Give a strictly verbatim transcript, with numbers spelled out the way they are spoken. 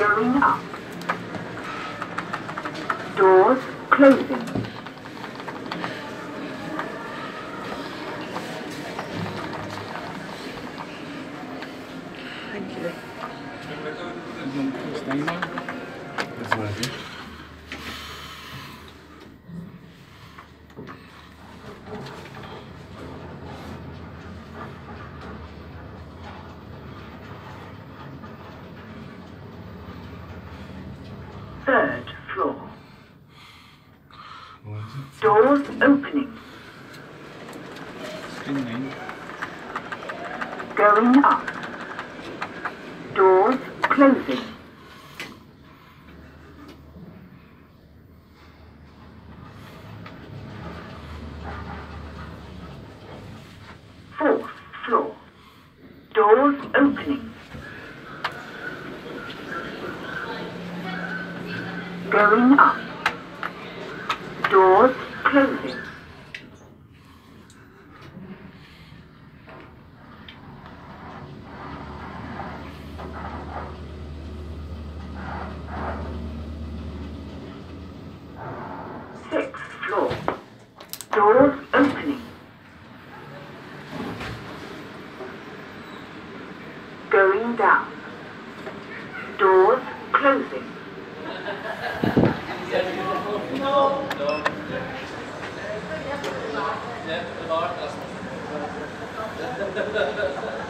Going up. Doors closing. Thank you. That's what I do. Third floor. What is it? Doors opening. Screen nine. Going up. Doors closing. Fourth floor. Doors opening. Going up. Doors closing. Sixth floor. Doors opening. Going down. Doors closing. No. No.